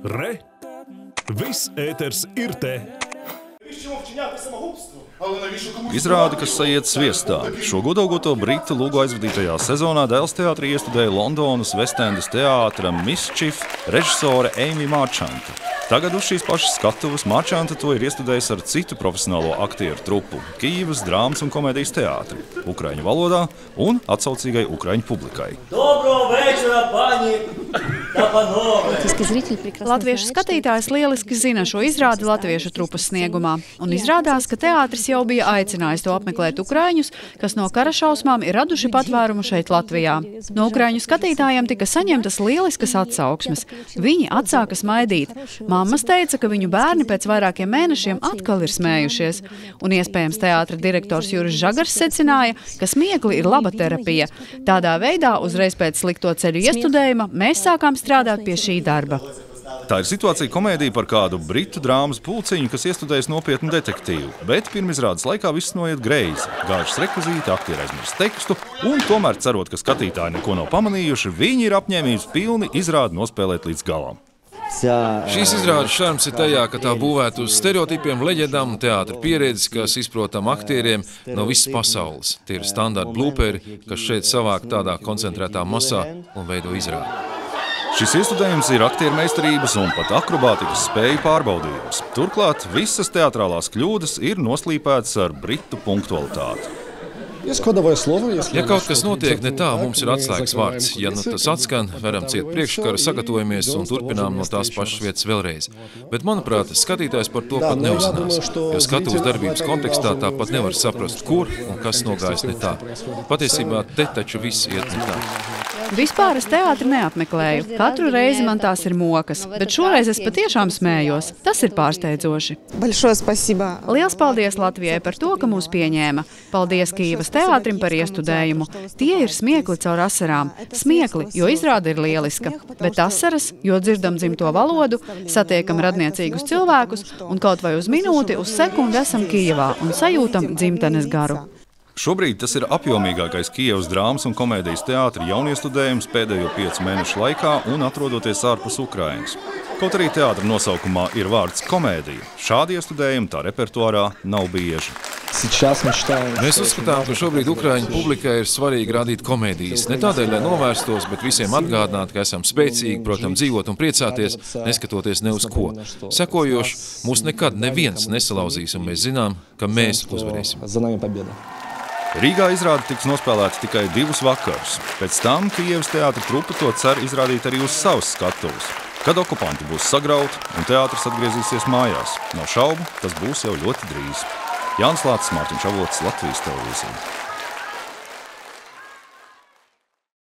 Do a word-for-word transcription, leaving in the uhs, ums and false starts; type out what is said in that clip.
Re! Viss ēters ir te! Izrāde, kas sajiet sviestā. Šo godaugoto britu lūgu aizvadītajā sezonā Dēls teātrī iestudēja Londonas Vestendas teātra Mischief režisore Amy Marchanta. Tagad uz šīs pašas skatuves Marchanta to ir iestudējis ar citu profesionālo aktieru trupu – Kijivas drāmas un komēdijas teātri, ukraiņu valodā un atsaucīgai ukraiņu publikai. Dobro večera, paņi! Latviešu skatītājs lieliski zina šo izrādi latviešu trupas sniegumā. Un izrādās, ka teātris jau bija aicinājis to apmeklēt ukraiņus, kas no kara šausmām ir raduši patvērumu šeit Latvijā. No ukraiņu skatītājiem tika saņemtas lieliskas atsauksmes. Viņi atsāka smaidīt. Mammas teica, ka viņu bērni pēc vairākiem mēnešiem atkal ir smējušies. Un iespējams teātra direktors Juris Žagars secināja, ka smiekli ir laba terapija. Tādā veidā uzreiz pēc slikto ceļu iestudējuma mēs sākām strādāt pie šī darba. Tā ir situācija komēdija par kādu britu drāmas pulciņu, kas iestudējas nopietnu detektīvu. Bet pirmizrādes laikā viss noiet greizi. Gāžas rekvizīti, aktieri aizmirst tekstu, un tomēr cerot, ka skatītāji neko nav pamanījuši, viņi ir apņēmības pilni izrādi nospēlēt līdz galam. Šīs izrādes šarms ir tajā, ka tā būvēta uz stereotipiem, leģendām un teātra pieredzi, kas izprotam aktieriem no visas pasaules. Tie ir standarta blūperi, kas šeit savāk tādā koncentrētā masā un veido izrādi. Šis iestudējums ir aktieru meistarības un pat akrobātikas spēju pārbaudījums. Turklāt visas teatrālās kļūdas ir noslīpētas ar britu punktualitāti. Ja kaut kas notiek ne tā, mums ir atslēgas vārds. Ja nu tas atskan, varam ciet priekškaru, sagatavojamies un turpinām no tās pašas vietas vēlreiz. Bet, manuprāt, skatītājs par to pat neuzzinās, jo skatuves darbības kontekstā tāpat nevar saprast, kur un kas nogājis ne tā. Patiesībā te taču viss iet ne tā. Vispār es teātri neapmeklēju. Katru reizi man tās ir mokas, bet šoreiz es patiešām smējos. Tas ir pārsteidzoši. Liels paldies Latvijai par to, ka mūs pieņēma. Paldies Kijivas teātrim par iestudējumu. Tie ir smiekli caur asarām. Smiekli, jo izrāde ir lieliska. Bet asaras, jo dzirdam dzimto valodu, satiekam radniecīgus cilvēkus un kaut vai uz minūti, uz sekundi esam Kijivā un sajūtam dzimtenes garu. Šobrīd tas ir apjomīgākais Kijevas drāmas un komēdijas teātra jauniestudējums pēdējo piecu mēnešu laikā un atrodoties ārpus Ukrainas. Kaut arī teātra nosaukumā ir vārds komēdija, šādi iestudējumi tā repertuārā nav bieži. Mēs uzskatām, ka šobrīd ukraiņu publikai ir svarīgi rādīt komēdijas. Ne tādēļ, lai novērstos, bet visiem atgādināt, ka esam spēcīgi, protams, dzīvot un priecāties, neskatoties ne uz ko. Sekojoši, mūs nekad neviens nesalauzīs, un mēs zinām, ka mēs uzvarēsim. Rīgā izrāde tiks nospēlēta tikai divus vakarus. Pēc tam Kijevas teātra trupa to cer izrādīt arī uz savas skatuves. Kad okupanti būs sagrauti un teātris atgriezīsies mājās. Nav šaubu, tas būs jau ļoti drīz. Jānis Lācis, Mārtiņš Avots, Latvijas televīzija.